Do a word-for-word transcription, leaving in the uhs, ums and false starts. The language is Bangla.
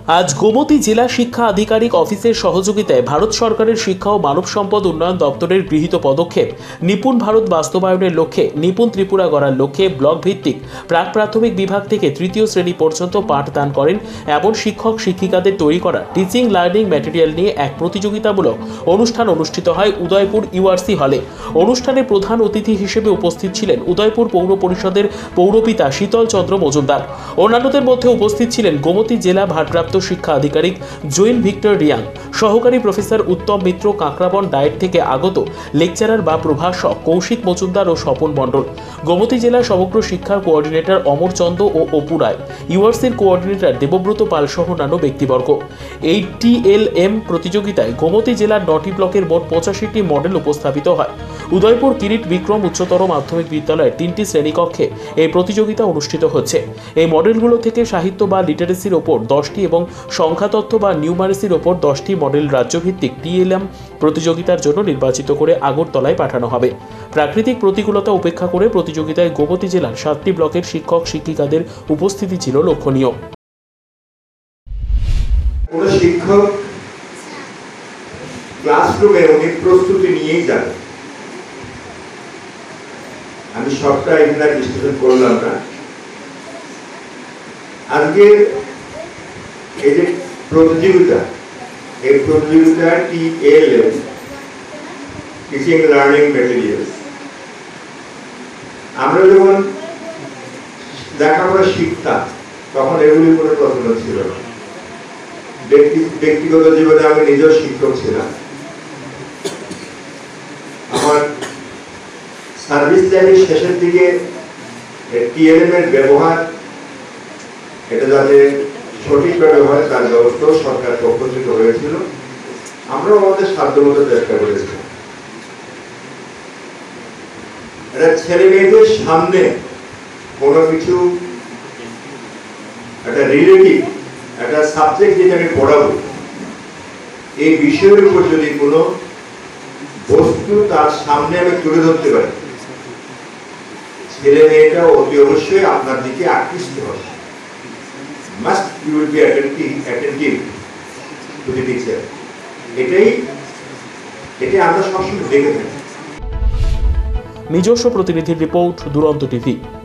আজ গোমতী জেলা শিক্ষা আধিকারিক অফিসের সহযোগিতায় ভারত সরকারের শিক্ষা ও মানব সম্পদ উন্নয়ন দপ্তরের গৃহীত পদক্ষেপ নিপুণ ভারত বাস্তবায়নের লক্ষ্যে নিপুণ ত্রিপুরা গড়ার লক্ষ্যে ব্লক ভিত্তিক প্রাক প্রাথমিক বিভাগ থেকে তৃতীয় শ্রেণী পর্যন্ত পাঠদান করেন এমন শিক্ষক শিক্ষিকাদের তৈরি করা টিচিং লার্নিং ম্যাটেরিয়াল নিয়ে এক প্রতিযোগিতামূলক অনুষ্ঠান অনুষ্ঠিত হয় উদয়পুর ইউআরসি হলে। অনুষ্ঠানে প্রধান অতিথি হিসেবে উপস্থিত ছিলেন উদয়পুর পৌর পরিষদের পৌরপিতা শীতল চন্দ্র মজুমদার। অন্যান্যদের মধ্যে উপস্থিত ছিলেন গোমতী জেলা ভারপ্রাপ্ত শিক্ষা আধিকারিক জৈন ভিক্টর রিয়াং, সহকারী প্রফেসর উত্তম মিত্র কাঁকড়াবন ডায়েট থেকে আগত লেকচারার বা প্রভাষক কৌশিক মজুমদার ও স্বপন মণ্ডল, গোমতী জেলা সমগ্র শিক্ষার কোঅর্ডিনেটর অমর চন্দ ও অপু রায়, ইউআরসির কোঅর্ডিনেটর দেবব্রত পাল সহ অন্যান্য ব্যক্তিবর্গ। এই টিএলএম প্রতিযোগিতায় গোমতী জেলার নটি ব্লকের মোট পঁচাশিটি মডেল উপস্থাপিত হয়। উদয়পুর কিরিট বিক্রম উচ্চতর মাধ্যমিক বিদ্যালয়ের তিনটি শ্রেণীকক্ষে এই প্রতিযোগিতা অনুষ্ঠিত হচ্ছে। এই মডেলগুলো থেকে সাহিত্য বা লিটারেসির ওপর দশটি এবং সংখ্যাতত্ত্ব বা নিউমারেসির ওপর দশটি মডেল রাজ্যভিত্তিক টিএলএম প্রতিযোগিতার জন্য নির্বাচিত করে আগরতলায় পাঠানো হবে। প্রাকৃতিক প্রতিকূলতা উপেক্ষা করে প্রতিযোগিতায় গোমতী জেলার সাতটি ব্লকের শিক্ষক শিক্ষিকাদের উপস্থিতি ছিল লক্ষণীয়। কোন শিক্ষক ক্লাসরুমে অনেক প্রস্তুতি নিয়েই যান। আমি সবটা এখানে বিশ্লেষণ করলাম না। আজকে এই যে প্রতিযোগিতা, এই প্রতিযোগিতা টিএলএম টিচিং লার্নিং ম্যাটেরিয়ালস, আমরা যখন লেখাপড়া শিখতাম তখন এগুলির কোনো প্রচলন ছিল না। ব্যক্তিগত জীবনে আমি নিজেও শিক্ষক ছিলাম। আমার সার্ভিস লাইফের শেষের দিকে টিএলএম এর ব্যবহার, এটা যাতে সঠিকভাবে হয় তার ব্যবস্থাও সরকার পক্ষ থেকে হয়েছিল। আমরাও আমাদের সাধ্যমতো চেষ্টা করেছি। এটা ছেলে মেয়েদের সামনে কোনো কিছু একটা রিলেটিভ একটা সাবজেক্ট যেটা আমি পড়াবো, এই বিষয়ের উপর যদি কোনো বস্তু তার সামনে আমি তুলে ধরতে পারি, ছেলে মেয়েটা অতি অবশ্যই আপনার দিকে আকৃষ্ট হবে। Must you will be attentive attentive to the teacher. এটাই এটাই আমরা সবসময় দেখে থাকি। নিজস্ব প্রতিনিধির রিপোর্ট, দুরন্ত টিভি।